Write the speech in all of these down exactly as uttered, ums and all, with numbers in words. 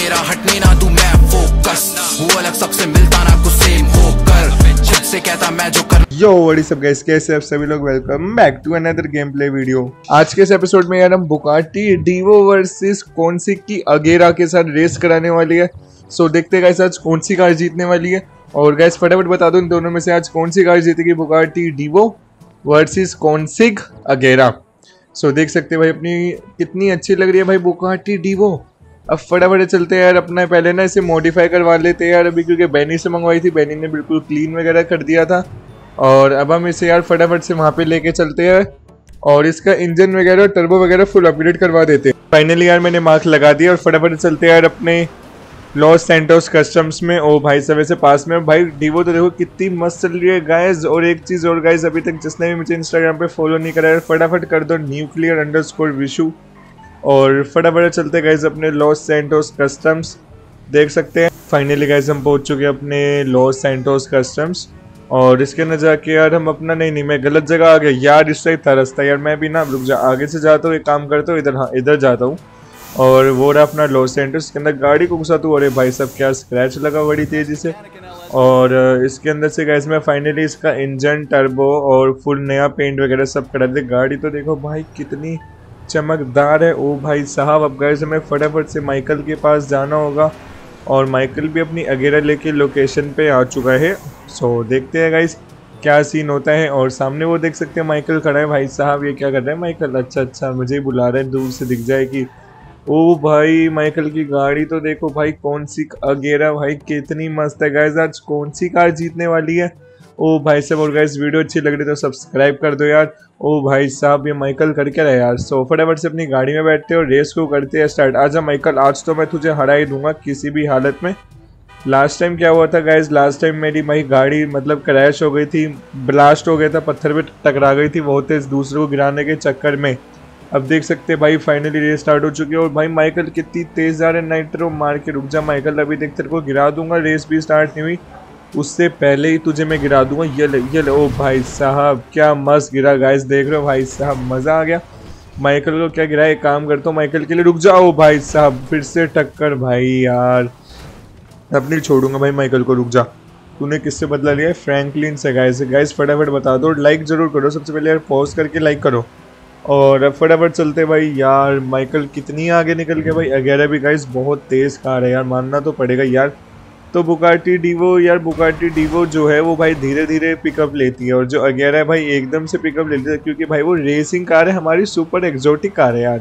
मेरा हटने ना दूं मैं फोकस, वो अलग सबसे मिलता ना कुछ सेम होकर, खुद से कहता मैं जो कर। Yo what is up guys, कैसे आप सभी लोग, welcome back to another game play video. आज के इस एपिसोड में यार हम बुगाटी डीवो वर्सेस कौन सी की अगेरा के साथ रेस कराने वाली है। सो देखते हैं गाइस आज कौन सी कार जीतने वाली है। और गाइस फटाफट बता दो इन दोनों में से आज कौन सी कार जीतेगी, Bugatti Divo versus Koenigsegg Agera. So देख सकते हैं भाई अपनी कितनी अच्छी लग रही है भाई बुगाटी डीवो। अब फटाफट चलते हैं यार, अपना पहले ना इसे मॉडिफाई करवा लेते हैं यार अभी, क्योंकि बैनी से मंगवाई थी, बैनी ने बिल्कुल क्लीन वगैरह कर दिया था। और अब हम इसे यार फटाफट से वहाँ पे लेके चलते हैं और इसका इंजन वगैरह टर्बो वगैरह फुल अपग्रेड करवा देते हैं। फाइनली यार मैंने मार्क लगा दिया और फटाफट चलते हैं यार अपने लॉस सैंटोस कस्टम्स में। ओ भाई सब से पास में भाई डीवो तो देखो कितनी मस्त चल रही है गाइज। और एक चीज़ और गाइज, अभी तक जिसने भी मुझे इंस्टाग्राम पे फॉलो नहीं करा है फटाफट कर दो न्यूक्लियर अंडर स्कोर विशु। और फटाफट चलते गाइज अपने लॉस सैंटोस कस्टम्स। देख सकते हैं फाइनली गाइज हम पहुंच चुके हैं अपने लॉस सैंटोस कस्टम्स। और इसके अंदर जाके यार हम अपना नहीं नहीं मैं गलत जगह आ गया यार, इस टाइप था रास्ता यार। मैं भी ना रुक जा, आगे से जाता हूँ, एक काम करता हूँ इधर, हाँ इधर जाता हूँ। और वो रहा अपना लॉस सैंटोस के अंदर, गाड़ी को घुसा तू। अरे भाई सब क्या स्क्रैच लगा बड़ी तेजी से। और इसके अंदर से गाइस मैं फाइनली इसका इंजन टर्बो और फुल नया पेंट वगैरह सब करा दे। गाड़ी तो देखो भाई कितनी चमकदार है। ओ भाई साहब अब गाइस हमें फटाफट से माइकल के पास जाना होगा और माइकल भी अपनी अगेरा लेके लोकेशन पे आ चुका है। सो देखते हैं गाइस क्या सीन होता है। और सामने वो देख सकते हैं माइकल खड़ा है। भाई साहब ये क्या कर रहा है माइकल, अच्छा अच्छा मुझे ही बुला रहा है, दूर से दिख जाए कि ओ भाई माइकल की गाड़ी तो देखो भाई कौन सी अगेरा भाई कितनी मस्त है गाइस। आज कौन सी कार जीतने वाली है। ओ भाई साहब और गाइस वीडियो अच्छी लग रही तो सब्सक्राइब कर दो यार। ओ भाई साहब ये माइकल कर क्या रहा है यार। सो फटाफट से अपनी गाड़ी में बैठते हैं और रेस को करते हैं स्टार्ट। आजा माइकल, आज तो मैं तुझे हरा ही दूंगा किसी भी हालत में। लास्ट टाइम क्या हुआ था गाइस, लास्ट टाइम मेरी भाई गाड़ी मतलब क्रैश हो गई थी, ब्लास्ट हो गया था, पत्थर पे टकरा गई थी बहुत तेज दूसरे को गिराने के चक्कर में। अब देख सकते हैं भाई फाइनली रेस स्टार्ट हो चुकी है। और भाई माइकल कितनी तेज जा रहे हैं, नाइट्रो मार के। रुक जा माइकल, अभी देख तेरे को गिरा दूंगा, रेस भी स्टार्ट नहीं हुई उससे पहले ही तुझे मैं गिरा दूंगा। ये ले ये ले। ओ भाई साहब क्या मस्त गिरा गाइस, देख रहे हो भाई साहब मज़ा आ गया। माइकल को क्या गिरा, एक काम करता हूँ माइकल के लिए, रुक जाओ भाई साहब फिर से टक्कर। भाई यार अब नहीं छोड़ूंगा भाई माइकल को, रुक जा। तूने किससे बदला लिया है, फ्रैंकलिन से गाइस। गाइस फटाफट बता दो, लाइक ज़रूर करो, सबसे पहले यार पॉज करके लाइक करो। और अब फटाफट चलते भाई यार, माइकल कितनी आगे निकल गया भाई। अगेरा भी गाइस बहुत तेज़ कार है यार, मानना तो पड़ेगा यार। तो बुगाटी डीवो यार, बुगाटी डीवो जो है वो भाई धीरे धीरे पिकअप लेती है और जो अगेरा है भाई एकदम से पिकअप लेती है, क्योंकि भाई वो रेसिंग कार है, हमारी सुपर एक्जोटिक कार है यार।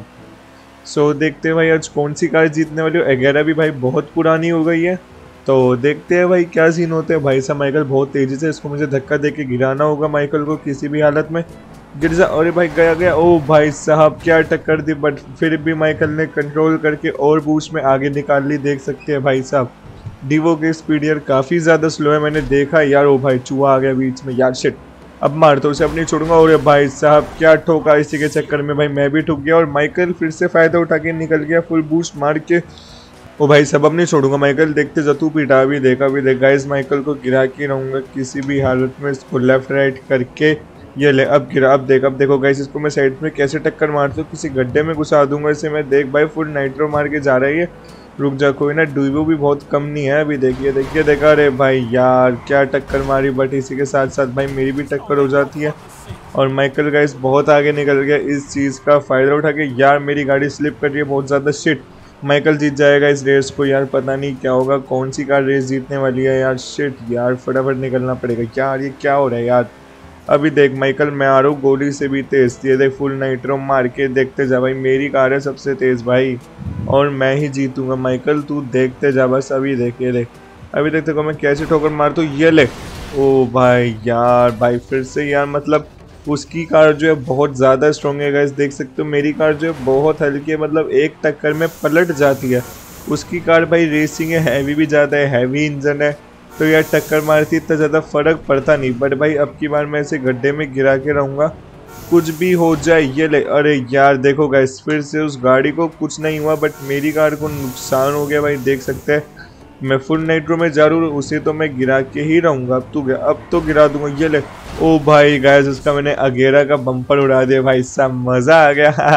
सो देखते हैं भाई आज कौन सी कार जीतने वाली हो। अगेरा भी भाई बहुत पुरानी हो गई है, तो देखते हैं भाई क्या सीन होते हैं। भाई साहब माइकल बहुत तेज़ी से, इसको मुझे धक्का दे के गिराना होगा माइकल को किसी भी हालत में। गिर जा, अरे भाई गया गया। ओ भाई साहब क्या टक्कर दी, बट फिर भी माइकल ने कंट्रोल करके और बूस्ट में आगे निकाल ली। देख सकते हैं भाई साहब डीवो की स्पीड यार काफ़ी ज़्यादा स्लो है, मैंने देखा यार। ओ भाई चूहा आ गया बीच में यार, शिट अब मार तो उसे अपनी छोड़ूंगा। और भाई साहब क्या ठोका, इसी के चक्कर में भाई मैं भी ठुक गया और माइकल फिर से फ़ायदा उठा के निकल गया फुल बूस्ट मार के। ओ भाई सब अब नहीं छोड़ूंगा माइकल, देखते जा तू पिटा भी देखा भी देख गाइस। माइकल को गिरा के रहूँगा किसी भी हालत में, इसको लेफ्ट राइट करके। ये ले अब गिरा, अब देख अब देखो गाइस इसको मैं साइड में कैसे टक्कर मारता हूँ, किसी गड्ढे में घुसा दूंगा इसे मैं। देख भाई फुल नाइट्रो मार के जा रही है, रुक जा कोई ना, डीवो भी बहुत कम नहीं है अभी। देखिए देखिए देखा, अरे भाई यार क्या टक्कर मारी, बट इसी के साथ साथ भाई मेरी भी टक्कर हो जाती है। और माइकल गाइस बहुत आगे निकल गया इस चीज़ का फ़ायदा उठा के। यार मेरी गाड़ी स्लिप कर रही है बहुत ज़्यादा, शिट माइकल जीत जाएगा इस रेस को यार, पता नहीं क्या होगा, कौन सी कार रेस जीतने वाली है यार। शिट यार फटाफट निकलना पड़ेगा यार, ये क्या हो रहा है यार। अभी देख माइकल मैं आ रहा हूँ गोली से भी तेज़ थी, देख फुल नाइट्रो मार के। देखते जा भाई मेरी कार है सबसे तेज़ भाई और मैं ही जीतूंगा। माइकल तू देखते जा बस। अभी देख ये देख, अभी देख देखो मैं कैसे ठोकर मारता हूँ, ये ले। ओ भाई यार भाई फिर से यार, मतलब उसकी कार जो है बहुत ज़्यादा स्ट्रॉन्ग है गाइस, देख सकते हो। मेरी कार जो है बहुत हल्की है, मतलब एक टक्कर में पलट जाती है। उसकी कार भाई रेसिंग है, हैवी भी ज़्यादा है, हैवी इंजन है, तो यार टक्कर मारती इतना ज़्यादा फ़र्क पड़ता नहीं। बट भाई अब की बार मैं इसे गड्ढे में गिरा के रहूँगा, कुछ भी हो जाए। ये ले, अरे यार देखो गाइस फिर से उस गाड़ी को कुछ नहीं हुआ, बट मेरी कार को नुकसान हो गया भाई। देख सकते हैं मैं फुल नाइट्रो में जा रहा हूँ, उसे तो मैं गिरा के ही रहूँगा। अब तो गया, अब तो गिरा दूंगा। ये ले, ओ भाई गाइस उसका मैंने अगेरा का बम्पर उड़ा दिया भाई साहब, मज़ा आ गया।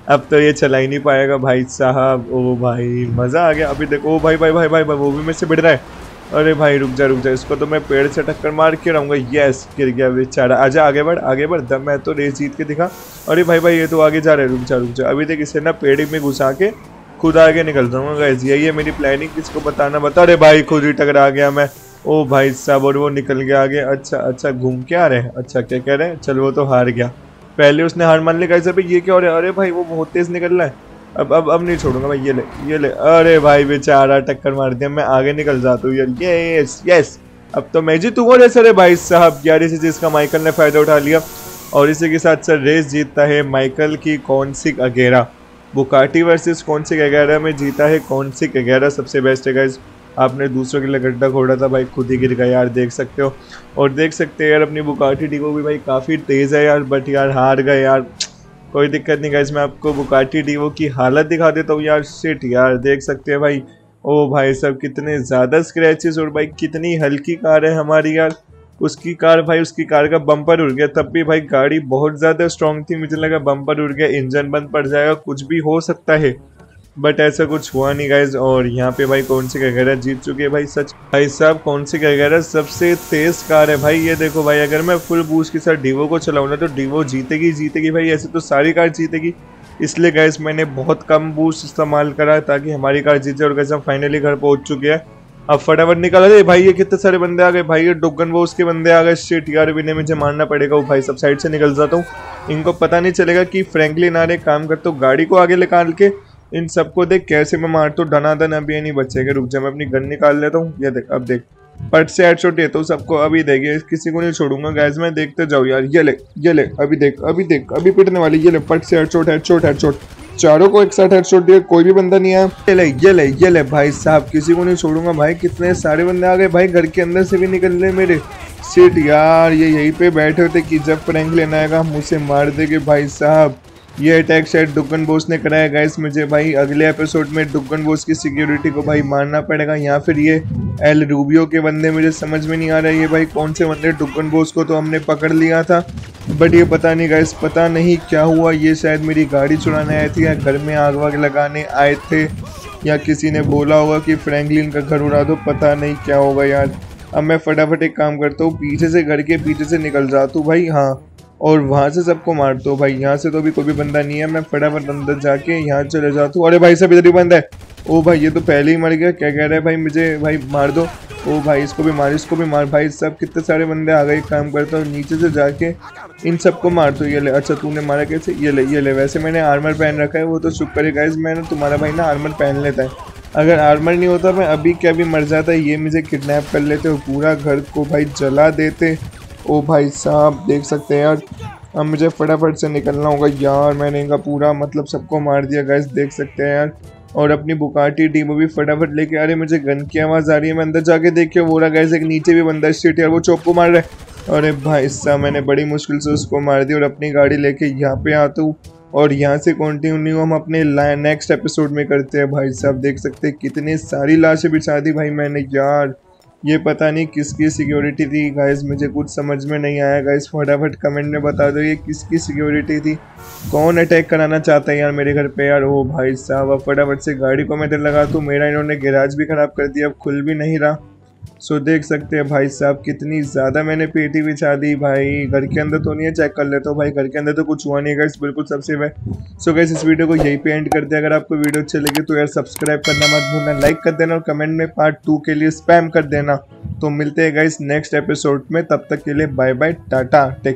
अब तो ये चला ही नहीं पाएगा भाई साहब। ओ भाई मज़ा आ गया। अभी देखो, ओ भाई भाई भाई भाई, भाई वो भी मेरे से बढ़ रहा है। अरे भाई रुक जा रुक जा, इसको तो मैं पेड़ से टक्कर मार के रहूँगा। यस, गिर गया बेचारा। आजा आगे बढ़ आगे बढ़, दम मैं तो रेस जीत के दिखा। अरे भाई भाई ये तो आगे जा रहा है, रुक जा रुक जा। अभी देख इसे ना पेड़ में घुसा के खुद आगे निकल जाऊँगा गाइस। यही है मेरी प्लानिंग, किसको बताना बता। अरे भाई खुद ही टकरा गया मैं। ओ भाई साहब, और वो निकल गया आगे। अच्छा अच्छा, घूम के आ रहे हैं। अच्छा क्या कह रहे हैं, चल वो तो हार गया। पहले उसने हार मान ली गाइस। अभी ये क्या हो रहा है, अरे भाई वो बहुत तेज निकल रहा है। अब अब अब नहीं छोड़ूंगा भाई। ये ले ये ले। अरे भाई बेचारा टक्कर मार दिया, मैं आगे निकल जाता हूँ यार। यस यस, अब तो मैं जीतूंगा रेस। अरे भाई साहब यार, इसी चीज़ का माइकल ने फायदा उठा लिया और इसी के साथ सर रेस जीतता है माइकल की कॉन्सिग अगेरा। बुकाटी वर्सेस कॉन्सिग अगेरा में जीता है कॉन्सिग अगेरा, सबसे बेस्ट है गाइस। आपने दूसरों के लिए गड्ढा खोड़ा था भाई, खुद ही गिर गया यार, देख सकते हो। और देख सकते हैं यार अपनी बुकाटी डिवो भी भाई काफ़ी तेज़ है यार, बट यार हार गए यार। कोई दिक्कत नहीं गाइस, मैं आपको बुकाटी डिवो की हालत दिखा देता हूँ यार। शिट यार, देख सकते हैं भाई। ओ भाई सब कितने ज़्यादा स्क्रैचेस, और भाई कितनी हल्की कार है हमारी यार। उसकी कार भाई, उसकी कार का बम्पर उड़ गया, तब भी भाई गाड़ी बहुत ज़्यादा स्ट्रॉन्ग थी। मुझे लगा बम्पर उड़ गया, इंजन बंद पड़ जाएगा, कुछ भी हो सकता है, बट ऐसा कुछ हुआ नहीं गाइज। और यहाँ पे भाई कॉन्सिग अगेरा जीत चुके हैं भाई। सच भाई साहब, कॉन्सिग अगेरा सबसे तेज कार है भाई। ये देखो भाई, अगर मैं फुल बूस्ट के साथ डिवो को चलाऊँ ना तो डिवो जीतेगी जीतेगी भाई। ऐसे तो सारी कार जीतेगी, इसलिए गाइज मैंने बहुत कम बूस्ट इस्तेमाल करा ताकि हमारी कार जीते। और गाइज हम फाइनली घर पहुँच चुके हैं। अब फटाफट निकाला दे भाई। ये कितने सारे बंदे आ गए भाई, ये डुगन वो उसके बंदे आ गए। शिट यार, भी मुझे मारना पड़ेगा। वो भाई सब साइड से निकल जाता हूँ, इनको पता नहीं चलेगा कि फ्रैंकलिन आ रहे। काम करता हूँ, गाड़ी को आगे निकाल के इन सबको देख कैसे मैं मारता हूँ धनाधन। अभी ये नहीं बचेगा, रुक जा मैं अपनी गन निकाल लेता हूँ। ये देख, अब देख पट से हेडशॉट देता हूँ सबको। अभी देखिए, किसी को नहीं छोड़ूंगा गाइस मैं, देखते जाओ यार। ये ले ये ले, अभी देख अभी देख अभी पिटने वाली। ये ले, पट से हेडशॉट हेडशॉट हेडशॉट, चारों को एक साथ हेडशॉट दिया, कोई भी बंदा नहीं आया। ये ले ये ले ये ले भाई साहब, किसी को नहीं छोड़ूंगा भाई। कितने सारे बंदे आ गए भाई, घर के अंदर से भी निकल रहे मेरे। सीट यार, ये यहीं पे बैठे होते कि जब फ्रैंकलिन आएगा हम उसे मार देंगे भाई साहब। ये अटैक शायद डुगन बॉस ने कराया गाइस मुझे भाई। अगले एपिसोड में डुगन बॉस की सिक्योरिटी को भाई मारना पड़ेगा, या फिर ये एल रूबियो के बंदे। मुझे समझ में नहीं आ रहा है ये भाई कौन से बंदे। डुगन बॉस को तो हमने पकड़ लिया था, बट ये पता नहीं गाइस, पता नहीं क्या हुआ। ये शायद मेरी गाड़ी चुराने आए थे, या घर में आग वाग लगाने आए थे, या किसी ने बोला होगा कि फ्रैंकलिन का घर उड़ा दो। पता नहीं क्या होगा यार। अब मैं फटाफट एक काम करता हूँ, पीछे से घर के पीछे से निकल जाता हूँ भाई। हाँ, और वहाँ से सबको मारता हूँ भाई। यहाँ से तो अभी कोई भी बंदा नहीं है, मैं फटाफट अंदर जाके यहाँ चले जाता हूँ। अरे भाई सब इधर ही बंद है। ओ भाई ये तो पहले ही मर गया। क्या कह रहा है भाई, मुझे भाई मार दो। ओ भाई इसको भी मार, इसको भी मार भाई। सब कितने सारे बंदे आ गए। काम करता हूँ, नीचे से जाके इन सबको मार दो। ये ले, अच्छा तूने मारा कैसे? ये ले ये ले। वैसे मैंने आर्मर पहन रखा है, वो तो शुक्र है गाइस, मैंने तुम्हारा भाई ना आर्मर पहन लेता है। अगर आर्मर नहीं होता मैं अभी क्या भी मर जाता। ये मुझे किडनैप कर लेते और पूरा घर को भाई जला देते। ओ भाई साहब देख सकते हैं यार। अब मुझे फटाफट से निकलना होगा यार। मैंने इनका पूरा मतलब सबको मार दिया गाइस, देख सकते हैं यार। और अपनी बुकाटी टीम भी फटाफट लेके। अरे मुझे गन की आवाज़ आ रही है, मैं अंदर जाके देखिए वो रहा गाइस, एक नीचे भी बंदा स्ट्रीट यार, वो चौक को मार रहा है। अरे भाई साहब, मैंने बड़ी मुश्किल से उसको मार दिया। और अपनी गाड़ी लेके यहाँ पे आता हूँ और यहाँ से कंटिन्यू हम अपने नेक्स्ट एपिसोड में करते हैं। भाई साहब देख सकते हैं कितनी सारी लाशें बिछा दी भाई मैंने यार। ये पता नहीं किसकी सिक्योरिटी थी गाइस, मुझे कुछ समझ में नहीं आया गाइस। फटाफट कमेंट में बता दो ये किसकी सिक्योरिटी थी, कौन अटैक कराना चाहता है यार मेरे घर पे यार। ओ भाई साहब, अब फटाफट से गाड़ी को मैं इधर लगा दूँ। मेरा इन्होंने गैराज भी ख़राब कर दिया, अब खुल भी नहीं रहा। सो देख सकते हैं भाई साहब कितनी ज़्यादा मैंने पेटी बिछा दी भाई। घर के अंदर तो नहीं है, चेक कर लेता हूँ भाई। घर के अंदर तो कुछ हुआ नहीं गाइस, बिल्कुल सबसे है। सो गाइस इस वीडियो को यहीं पे एंड करते हैं। अगर आपको वीडियो अच्छी लगी तो यार सब्सक्राइब करना मत भूलना, लाइक कर देना और कमेंट में पार्ट टू के लिए स्पैम कर देना। तो मिलते हैं गाइस नेक्स्ट एपिसोड में, तब तक के लिए bye bye, tata, take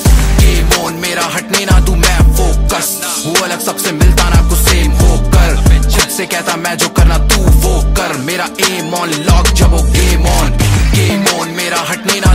care. मेरा हटने ना तू, मैं फोकस हूँ अलग सबसे, मिलता ना कुछ सेम होकर। जिद से कहता मैं जो करना तू वो कर, मेरा एम ऑन लॉक जब वो गेम ऑन गेम ऑन। मेरा हटने ना